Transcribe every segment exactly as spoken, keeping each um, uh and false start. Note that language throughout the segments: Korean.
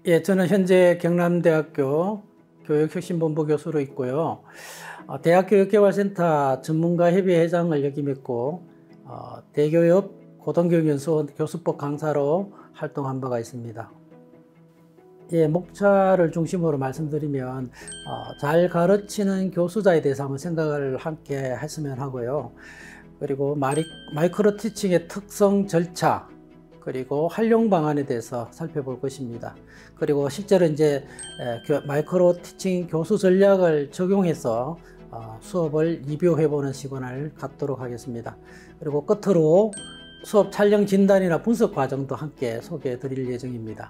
예, 저는 현재 경남대학교 교육혁신본부 교수로 있고요. 어, 대학교육개발센터 전문가협의회장을 역임했고 어, 대교협 고등교육연수원 교수법 강사로 활동한 바가 있습니다. 예, 목차를 중심으로 말씀드리면 어, 잘 가르치는 교수자에 대해서 한번 생각을 함께 했으면 하고요. 그리고 마리, 마이크로 티칭의 특성, 절차, 그리고 활용 방안에 대해서 살펴볼 것입니다. 그리고 실제로 이제 마이크로 티칭 교수 전략을 적용해서 수업을 리뷰해보는 시간을 갖도록 하겠습니다. 그리고 끝으로 수업 촬영 진단이나 분석 과정도 함께 소개해 드릴 예정입니다.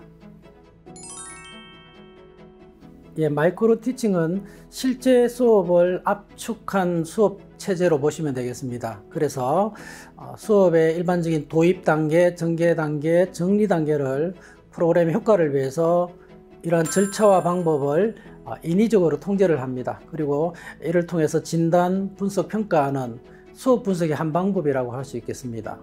예, 마이크로 티칭은 실제 수업을 압축한 수업 체제로 보시면 되겠습니다. 그래서 수업의 일반적인 도입 단계, 전개 단계, 정리 단계를 프로그램의 효과를 위해서 이러한 절차와 방법을 인위적으로 통제를 합니다. 그리고 이를 통해서 진단, 분석, 평가하는 수업 분석의 한 방법이라고 할 수 있겠습니다.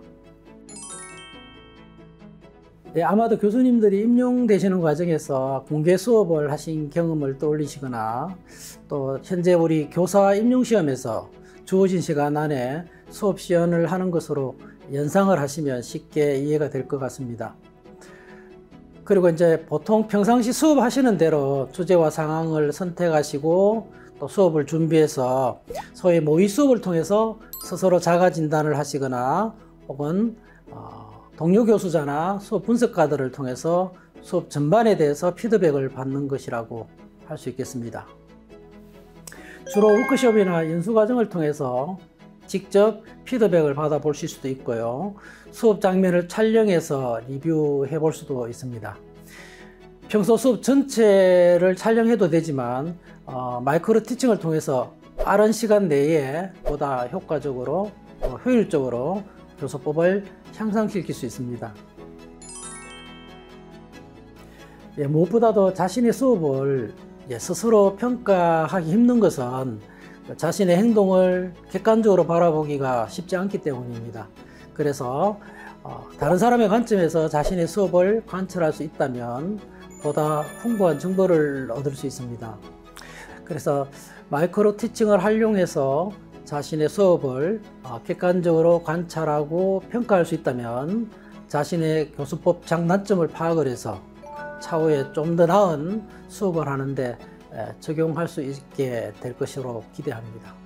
네, 아마도 교수님들이 임용되시는 과정에서 공개 수업을 하신 경험을 떠올리시거나 또 현재 우리 교사 임용시험에서 주어진 시간 안에 수업 시연을 하는 것으로 연상을 하시면 쉽게 이해가 될 것 같습니다. 그리고 이제 보통 평상시 수업하시는 대로 주제와 상황을 선택하시고 또 수업을 준비해서 소위 모의 수업을 통해서 스스로 자가 진단을 하시거나 혹은 어, 동료 교수자나 수업 분석가들을 통해서 수업 전반에 대해서 피드백을 받는 것이라고 할 수 있겠습니다. 주로 워크숍이나 연수과정을 통해서 직접 피드백을 받아보실 수도 있고요. 수업 장면을 촬영해서 리뷰해 볼 수도 있습니다. 평소 수업 전체를 촬영해도 되지만 어, 마이크로 티칭을 통해서 빠른 시간 내에 보다 효과적으로 어, 효율적으로 교수법을 향상시킬 수 있습니다. 예, 무엇보다도 자신의 수업을 예, 스스로 평가하기 힘든 것은 자신의 행동을 객관적으로 바라보기가 쉽지 않기 때문입니다. 그래서 어, 다른 사람의 관점에서 자신의 수업을 관찰할 수 있다면 보다 풍부한 정보를 얻을 수 있습니다. 그래서 마이크로 티칭을 활용해서 자신의 수업을 객관적으로 관찰하고 평가할 수 있다면 자신의 교수법 장단점을 파악을 해서 차후에 좀 더 나은 수업을 하는데 적용할 수 있게 될 것으로 기대합니다.